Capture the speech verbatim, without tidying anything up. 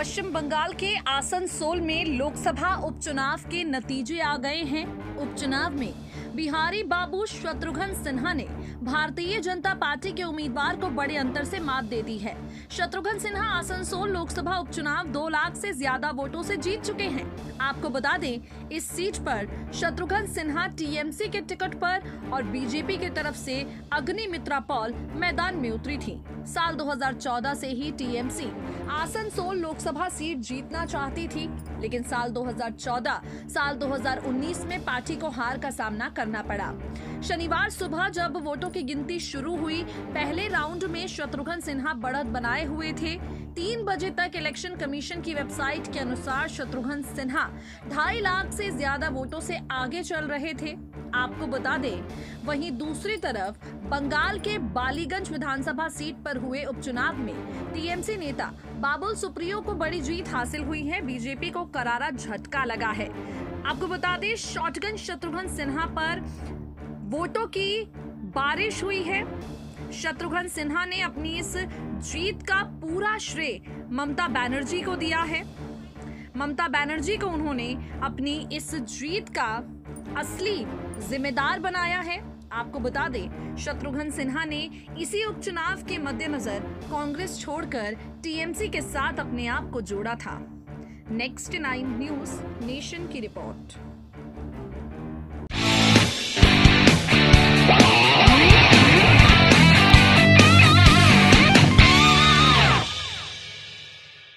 पश्चिम बंगाल के आसनसोल में लोकसभा उपचुनाव के नतीजे आ गए हैं। उपचुनाव में बिहारी बाबू शत्रुघ्न सिन्हा ने भारतीय जनता पार्टी के उम्मीदवार को बड़े अंतर से मात दे दी है। शत्रुघ्न सिन्हा आसनसोल लोकसभा उपचुनाव दो लाख से ज्यादा वोटों से जीत चुके हैं। आपको बता दें, इस सीट पर शत्रुघ्न सिन्हा टीएमसी के टिकट पर और बीजेपी की तरफ से अग्निमित्रा पॉल मैदान में उतरी थी। साल दो हज़ार चौदह से ही टीएमसी आसनसोल लोकसभा सीट जीतना चाहती थी, लेकिन साल दो हज़ार चौदह साल दो हज़ार उन्नीस में पार्टी को हार का सामना करना पड़ा। शनिवार सुबह जब वोटों की गिनती शुरू हुई, पहले राउंड में शत्रुघ्न सिन्हा बढ़त बनाए हुए थे। तीन बजे तक इलेक्शन कमीशन की वेबसाइट के अनुसार शत्रुघ्न सिन्हा ढाई लाख से ज्यादा वोटों से आगे चल रहे थे। आपको बता दें, वहीं दूसरी तरफ बंगाल के बालीगंज विधानसभा सीट पर हुए उपचुनाव में टीएमसी नेता बाबुल सुप्रियो को बड़ी जीत हासिल हुई है। बीजेपी को करारा झटका लगा है। आपको बता दें, शॉटगन शत्रुघ्न सिन्हा पर वोटों की बारिश हुई है। शत्रुघ्न सिन्हा ने अपनी इस जीत का पूरा श्रेय ममता बनर्जी को दिया है। ममता बनर्जी को उन्होंने अपनी इस जीत का असली जिम्मेदार बनाया है। आपको बता दें, शत्रुघ्न सिन्हा ने इसी उपचुनाव के मद्देनजर कांग्रेस छोड़कर टीएमसी के साथ अपने आप को जोड़ा था। नेक्स्ट नाइन न्यूज नेशन की रिपोर्ट।